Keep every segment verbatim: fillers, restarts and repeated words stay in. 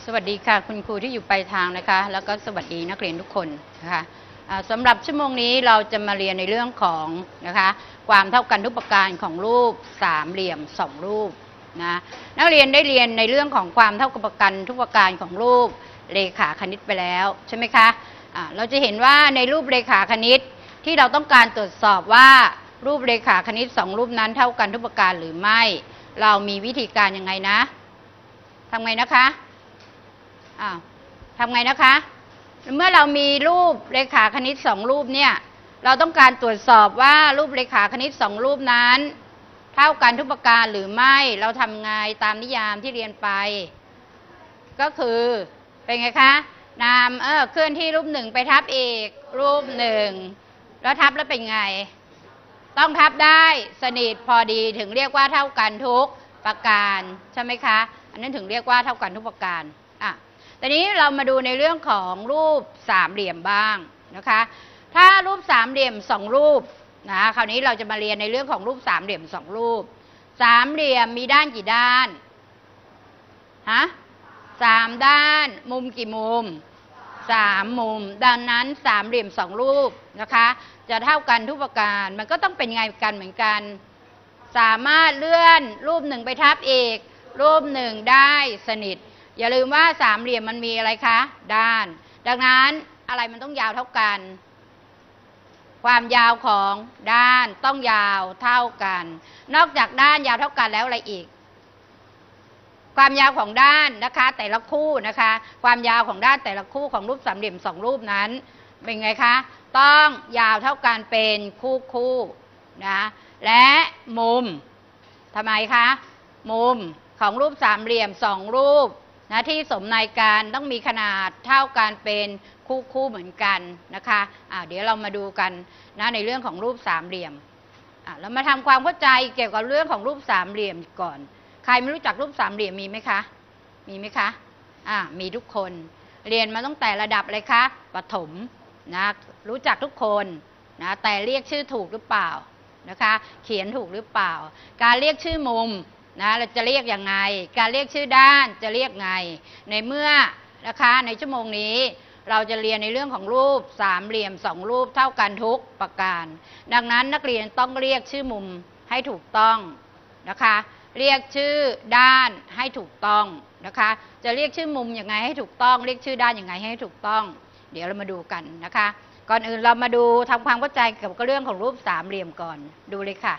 วัสดีค่ะคุณครูที่อยู่ปลายทางนะคะแล้วก็สวัสดีนักเรียนทุกคนนะคะสำหรับชั่วโมงนี้เราจะมาเรียนในเรื่องของนะคะความเท่ากันทุกประการของรูปสามเหลี่ยมสองรูปนะนักเรียนได้เรียนในเรื่องของความเท่ากันประการทุกประการของรูปเรขาคณิตไปแล้วใช่ไหมคะะเราจะเห็นว่าในรูปเรขาคณิตที่เราต้องการตรวจสอบว่ารูปเรขาคณิตสองรูปนั้นเท่ากันทุกประการหรือไม่เรามีวิธีการยังไงนะทำไงนะคะอ้าวทำไงนะคะเมื่อเรามีรูปเรขาคณิตสองรูปเนี่ยเราต้องการตรวจสอบว่ารูปเรขาคณิตสองรูปนั้นเท่ากันทุกประการหรือไม่เราทำไงตามนิยามที่เรียนไปก็คือเป็นไงคะนำเออเคลื่อนที่รูปหนึ่งไปทับอีกรูปหนึ่งแล้วทับแล้วเป็นไงต้องทับได้สนิทพอดีถึงเรียกว่าเท่ากันทุกประการใช่ไหมคะอันนั้นถึงเรียกว่าเท่ากันทุกประการอ่ะตอนนี้เรามาดูในเรื่องของรูปสามเหลี่ยมบ้างนะคะถ้ารูปสามเหลี่ยมสองรูปนะคราวนี้เราจะมาเรียนในเรื่องของรูปสามเหลี่ยมสองรูปสามเหลี่ยมมีด้านกี่ด้านฮะสามด้านมุมกี่มุมสามมุมดังนั้นสามเหลี่ยมสองรูปนะคะจะเท่ากันทุกประการมันก็ต้องเป็นไงกันเหมือนกันสามารถเลื่อนรูปหนึ่งไปทับอีกรูปหนึ่งได้สนิทอย่าลืมว่าสามเหลี่ยมมันมีอะไรคะด้านดังนั้นอะไรมันต้องยาวเท่ากันความยาวของด้านต้องยาวเท่ากันนอกจากด้านยาวเท่ากันแล้วอะไรอีกความยาวของด้านนะคะแต่ละคู่นะคะความยาวของด้านแต่ละคู่ของรูปสามเหลี่ยมสองรูปนั้นเป็นไงคะต้องยาวเท่ากันเป็นคู่คู่นะและมุมทำไมคะมุมของรูปสามเหลี่ยมสองรูปนะที่สมในกันต้องมีขนาดเท่ากันเป็นคู่คู่เหมือนกันนะคะะเดี๋ยวเรามาดูกันนะในเรื่องของรูปสามเหลี่ยมเรามาทำความเข้าใจเกี่ยวกับเรื่องของรูปสามเหลี่ยมก่อนใครไม่รู้จักรูปสามเหลี่ยมมีไหมคะมีไหมคะอ่ามีทุกคนเรียนมาตั้งแต่ระดับอะไรคะประถมนะรู้จักทุกคนนะแต่เรียกชื่อถูกหรือเปล่านะคะเขียนถูกหรือเปล่าการเรียกชื่อมุมนะเราจะเรียกยังไงการเรียกชื่อด้านจะเรียกไงในเมื่อนะคะในชั่วโมงนี้เราจะเรียนในเรื่องของรูปสามเหลี่ยมสองรูปเท่ากันทุกประการดังนั้นนักเรียนต้องเรียกชื่อมุมให้ถูกต้องนะคะเรียกชื่อด้านให้ถูกต้องนะคะจะเรียกชื่อมุมยังไงให้ถูกต้องเรียกชื่อด้านยังไงให้ถูกต้องเดี๋ยวเรามาดูกันนะคะก่อนอื่นเรามาดูทำความเข้าใจเกี่ยวกับเรื่องของรูปสามเหลี่ยมก่อนดูเลยค่ะ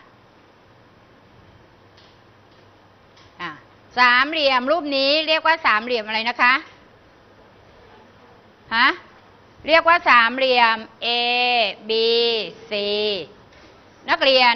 สามเหลี่ยมรูปนี้เรียกว่าสามเหลี่ยมอะไรนะคะฮะเรียกว่าสามเหลี่ยม A B C นักเรียน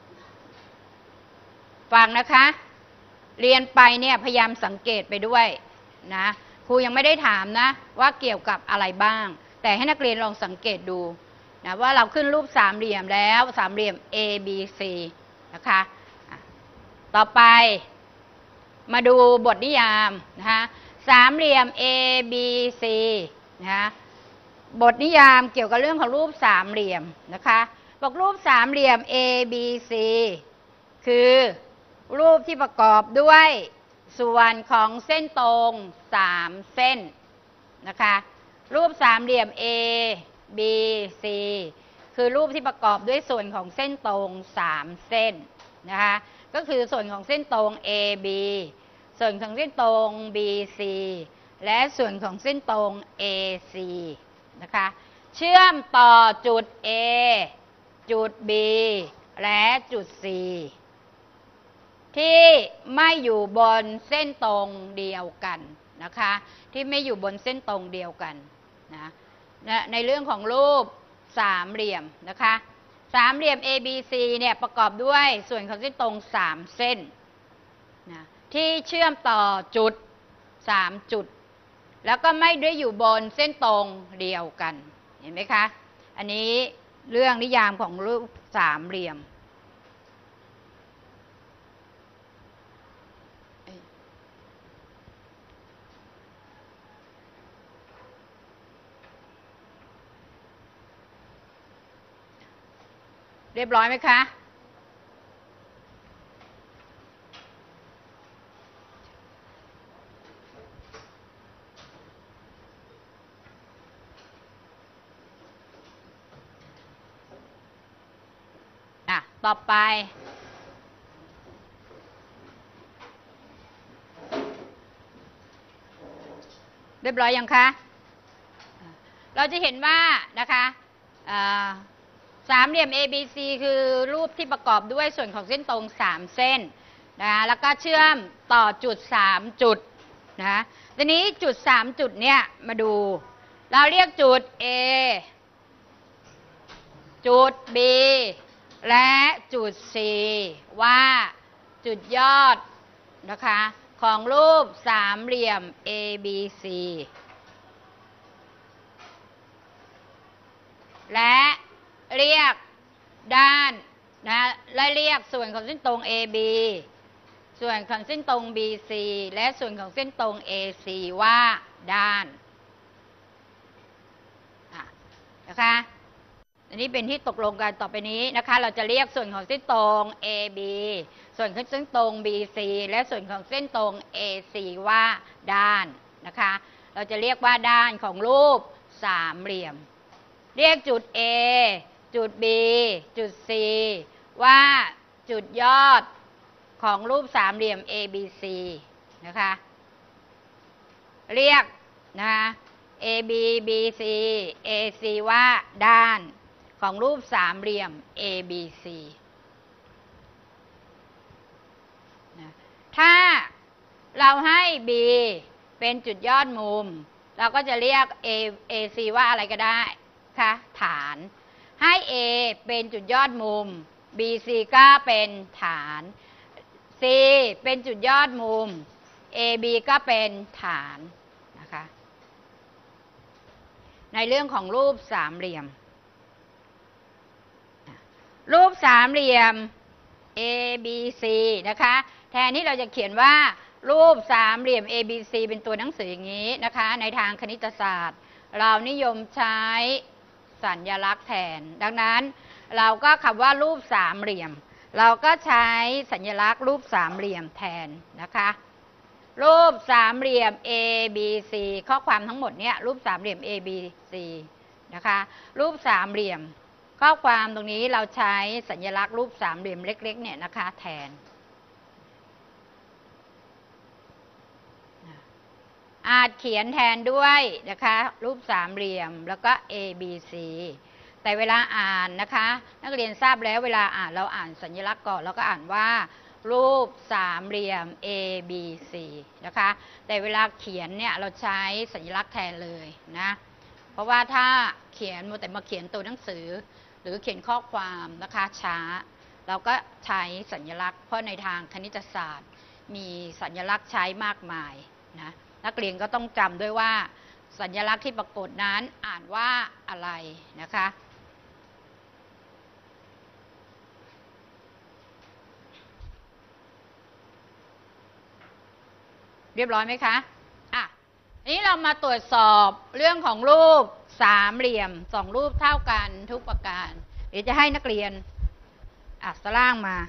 ฟังนะคะเรียนไปเนี่ยพยายามสังเกตไปด้วยนะครูยังไม่ได้ถามนะว่าเกี่ยวกับอะไรบ้างแต่ให้นักเรียนลองสังเกตดูนะว่าเราขึ้นรูปสามเหลี่ยมแล้วสามเหลี่ยม A B C นะคะต่อไปมาดูบทนิยามนะคะสามเหลี่ยม A B C นะคะบทนิยามเกี่ยวกับเรื่องของรูปสามเหลี่ยมนะคะบอกรูปสามเหลี่ยม A B C คือรูปที่ประกอบด้วยส่วนของเส้นตรงสามเส้นนะคะรูปสามเหลี่ยม A B C คือรูปที่ประกอบด้วยส่วนของเส้นตรงสามเส้นนะคะก็คือส่วนของเส้นตรง A B ส่วนของเส้นตรง B C และส่วนของเส้นตรง A C นะคะเชื่อมต่อจุด A จุด B และจุด C ที่ไม่อยู่บนเส้นตรงเดียวกันนะคะที่ไม่อยู่บนเส้นตรงเดียวกันนะในเรื่องของรูปสามเหลี่ยมนะคะสามเหลี่ยม A B C เนี่ยประกอบด้วยส่วนของเส้นตรงสามเส้นนะที่เชื่อมต่อจุดสามจุดแล้วก็ไม่ได้อยู่บนเส้นตรงเดียวกันเห็นไหมคะอันนี้เรื่องนิยามของรูปสามเหลี่ยมเรียบร้อยไหมคะต่อไปเรียบร้อยยังคะเราจะเห็นว่านะคะสามเหลี่ยม เอ บี ซี คือรูปที่ประกอบด้วยส่วนของเส้นตรงสามเส้นนะแล้วก็เชื่อมต่อจุดสามจุดนะทีนี้จุดสามจุดเนี่ยมาดูเราเรียกจุด A จุด B และจุด C ว่าจุดยอดนะคะของรูปสามเหลี่ยม เอ บี ซี และเรียกด้านนะและเรียกส่วนของเส้นตรง เอ บี ส่วนของเส้นตรง บี ซี และส่วนของเส้นตรง เอ ซี ว่าด้านนะคะอันนี้เป็นที่ตกลงกันต่อไปนี้นะคะเราจะเรียกส่วนของเส้นตรง เอ บี ส่วนของเส้นตรง บี ซี และส่วนของเส้นตรง เอ ซี ว่าด้านนะคะเราจะเรียกว่าด้านของรูปสามเหลี่ยมเรียกจุด A จุด B จุด C ว่าจุดยอดของรูปสามเหลี่ยม เอ บี ซี นะคะเรียกนะคะ เอ บี บี ซี เอ ซี ว่าด้านของรูปสามเหลี่ยม เอ บี ซี นะถ้าเราให้ B เป็นจุดยอดมุมเราก็จะเรียก A เอ ซี ว่าอะไรก็ได้คะฐานให้ A เป็นจุดยอดมุม B C ก็เป็นฐาน C เป็นจุดยอดมุม A B ก็เป็นฐานนะคะในเรื่องของรูปสามเหลี่ยมรูปสามเหลี่ยม เอ บี ซี นะคะแทนที่เราจะเขียนว่ารูปสามเหลี่ยม เอ บี ซี เป็นตัวหนังสืออย่างนี้นะคะในทางคณิตศาสตร์เรานิยมใช้สัญลักษณ์แทนดังนั้นเราก็คำว่ารูปสามเหลี่ยมเราก็ใช้สัญลักษณ์รูปสามเหลี่ยมแทนนะคะรูปสามเหลี่ยม เอ บี ซี ข้อความทั้งหมดเนี่ยรูปสามเหลี่ยม เอ บี ซี นะคะรูปสามเหลี่ยมข้อความตรงนี้เราใช้สัญลักษณ์รูปสามเหลี่ยมเล็กๆเนี่ยนะคะแทนอาจเขียนแทนด้วยนะคะรูปสามเหลี่ยมแล้วก็ เอ บี ซี แต่เวลาอ่านนะคะนักเรียนทราบแล้วเวลาอ่านเราอ่านสัญลักษณ์ก่อนแล้วก็อ่านว่ารูปสามเหลี่ยม เอ บี ซี นะคะแต่เวลาเขียนเนี่ยเราใช้สัญลักษณ์แทนเลยนะเพราะว่าถ้าเขียนมัวแต่มาเขียนตัวหนังสือหรือเขียนข้อความนะคะช้าเราก็ใช้สัญลักษณ์เพราะในทางคณิตศาสตร์มีสัญลักษณ์ใช้มากมายนะนักเรียนก็ต้องจำด้วยว่าสัญลักษณ์ที่ปรากฏนั้นอ่านว่าอะไรนะคะเรียบร้อยไหมคะอ่ะนี้เรามาตรวจสอบเรื่องของรูปสามเหลี่ยมสองรูปเท่ากันทุกประการเดี๋ยวจะให้นักเรียนอ่ะสล่างมา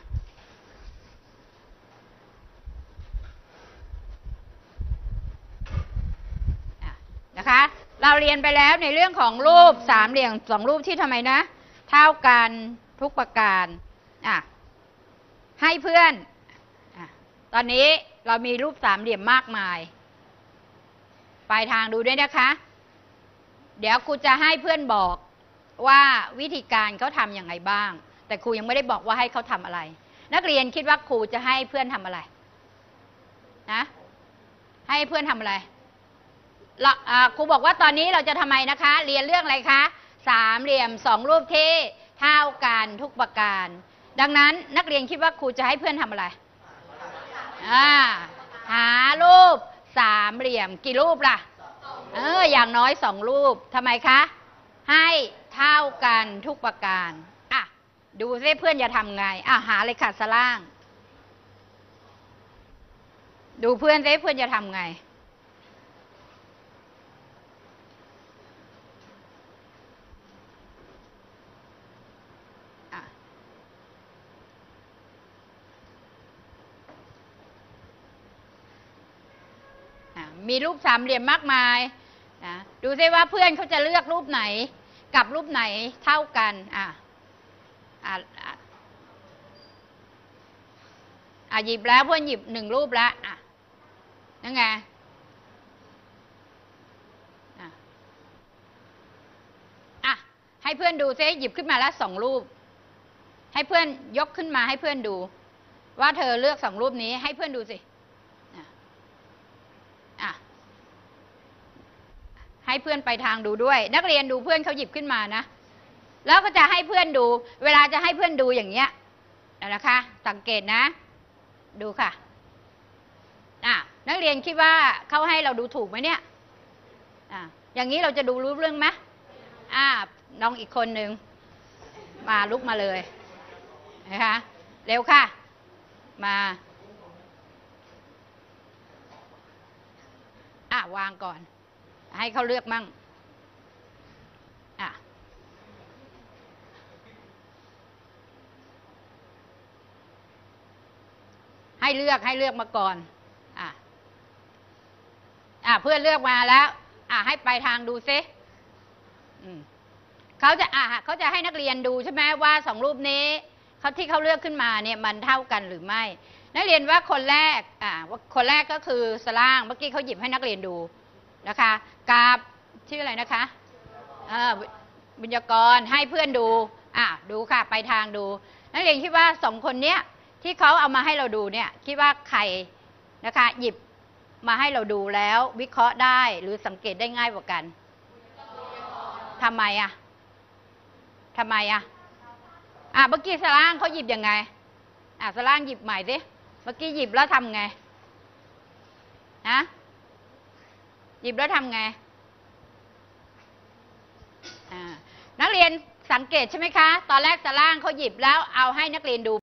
นะคะเราเรียนไปแล้วในเรื่องของรูปสามเหลี่ยมสองรูปที่ทำไมนะเท่ากันทุกประการอ่ะให้เพื่อนอ่ะตอนนี้เรามีรูปสามเหลี่ยมมากมายปลายทางดูด้วยนะคะเดี๋ยวครูจะให้เพื่อนบอกว่าวิธีการเขาทำอย่างไรบ้างแต่ครูยังไม่ได้บอกว่าให้เขาทำอะไรนักเรียนคิดว่าครูจะให้เพื่อนทำอะไรนะให้เพื่อนทำอะไรครูบอกว่าตอนนี้เราจะทำไมนะคะเรียนเรื่องอะไรคะสามเหลี่ยมสองรูปที่เท่ากันทุกประการดังนั้นนักเรียนคิดว่าครูจะให้เพื่อนทำอะไรอ่าหารูปสามเหลี่ยมกี่รูปล่ะเอออย่างน้อยสองรูปทำไมคะให้เท่ากันทุกประการอ่ะดูซิเพื่อนจะทำไงอ่ะหาเลยค่ะสล่างดูเพื่อนซิเพื่อนจะทำไงมีรูปสามเหลี่ยมมากมายนะดูซิว่าเพื่อนเขาจะเลือกรูปไหนกับรูปไหนเท่ากันอ่ะอ่ะอ่ะหยิบแล้วเพื่อนหยิบหนึ่งรูปแล้วอ่ะนั่นไงอ่ะอ่ะให้เพื่อนดูซิหยิบขึ้นมาแล้วสองรูปให้เพื่อนยกขึ้นมาให้เพื่อนดูว่าเธอเลือกสองรูปนี้ให้เพื่อนดูสิอ่ะให้เพื่อนไปทางดูด้วยนักเรียนดูเพื่อนเขาหยิบขึ้นมานะแล้วก็จะให้เพื่อนดูเวลาจะให้เพื่อนดูอย่างเงี้ยนะคะสังเกตนะดูค่ะอ่ะนักเรียนคิดว่าเขาให้เราดูถูกไหมเนี่ยอ่ะอย่างนี้เราจะดูรู้เรื่องไหมอ่ะน้องอีกคนหนึ่งมาลุกมาเลยนะคะเร็วค่ะมาอ่ะวางก่อนให้เขาเลือกมั่งอ่ะให้เลือกให้เลือกมาก่อนอ่ะอ่ะเพื่อนเลือกมาแล้วอ่ะให้ไปทางดูซิอืมเขาจะอ่ะเขาจะให้นักเรียนดูใช่ไหมว่าสองรูปนี้เขาที่เขาเลือกขึ้นมาเนี่ยมันเท่ากันหรือไม่นักเรียนว่าคนแรกอ่ะคนแรกก็คือสล่างเมื่อกี้เขาหยิบให้นักเรียนดูนะคะกาบชื่ออะไรนะคะอ่าวิญญากรให้เพื่อนดูอ่ะดูค่ะไปทางดูนักเรียนคิดว่าสองคนเนี้ยที่เขาเอามาให้เราดูเนี่ยคิดว่าใครนะคะหยิบมาให้เราดูแล้ววิเคราะห์ได้หรือสังเกตได้ง่ายกว่ากันทำไมอ่ะทำไมอ่ะอ่ะเมื่อกี้สล่างเขาหยิบยังไงอ่ะสล่างหยิบใหม่สิเมื่อกี้หยิบแล้วทำไงนะหยิบแล้วทำไงอ่านักเรียนสังเกตใช่ไหมคะตอนแรกสล่างเขาหยิบแล้วเอาให้นักเรียนดู